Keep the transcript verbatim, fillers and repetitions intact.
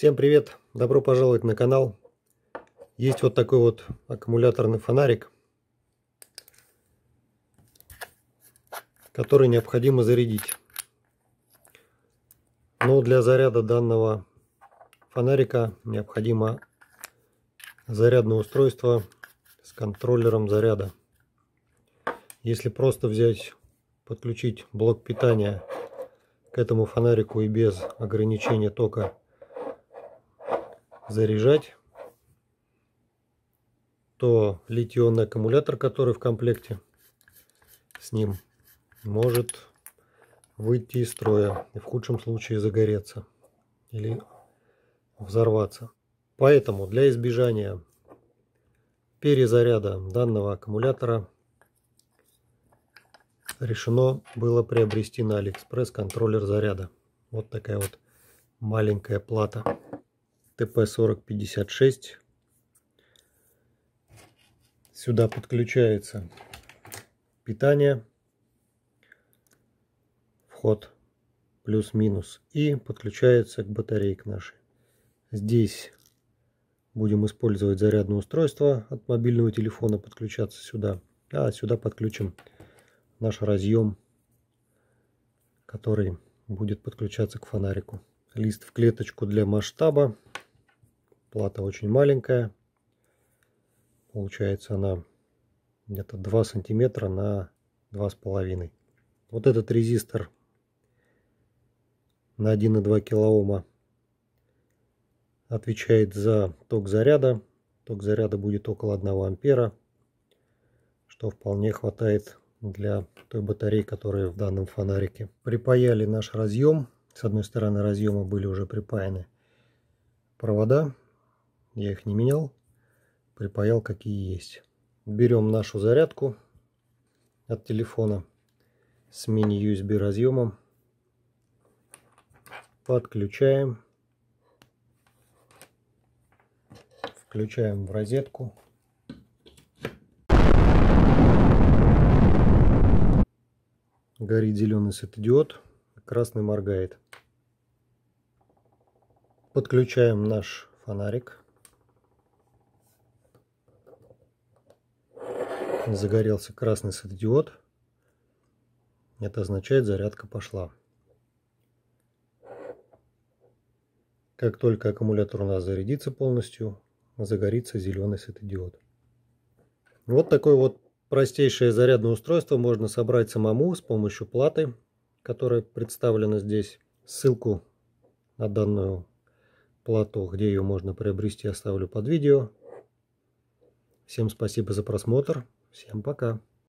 Всем привет! Добро пожаловать на канал. Есть вот такой вот аккумуляторный фонарик, который необходимо зарядить. Но для заряда данного фонарика необходимо зарядное устройство с контроллером заряда. Если просто взять, подключить блок питания к этому фонарику и без ограничения тока заряжать, то литий-ионный аккумулятор, который в комплекте с ним, может выйти из строя и в худшем случае загореться или взорваться. Поэтому для избежания перезаряда данного аккумулятора решено было приобрести на Алиэкспресс контроллер заряда. Вот такая вот маленькая плата тэ пэ сорок пятьдесят шесть. Сюда подключается питание, вход плюс-минус, и подключается к батарейке нашей. Здесь будем использовать зарядное устройство от мобильного телефона, подключаться сюда, а сюда подключим наш разъем, который будет подключаться к фонарику. Лист в клеточку для масштаба. Плата очень маленькая. Получается она где-то два сантиметра на два с половиной. Вот этот резистор на один и два килоома отвечает за ток заряда. Ток заряда будет около одного ампера, что вполне хватает для той батареи, которая в данном фонарике. Припаяли наш разъем. С одной стороны разъема были уже припаяны провода. Я их не менял. Припаял какие есть. Берем нашу зарядку от телефона с мини-ю эс би разъемом. Подключаем. Включаем в розетку. Горит зеленый светодиод, красный моргает. Подключаем наш фонарик. Загорелся красный светодиод. Это означает, зарядка пошла. Как только аккумулятор у нас зарядится полностью, загорится зеленый светодиод. Вот такое вот простейшее зарядное устройство можно собрать самому с помощью платы, которая представлена здесь. Ссылку на данную плату, где ее можно приобрести, оставлю под видео. Всем спасибо за просмотр. Всем пока.